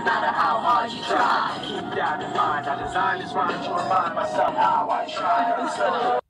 matter how hard you try. Keep that in mind. I designed this rhyme to remind myself how I try.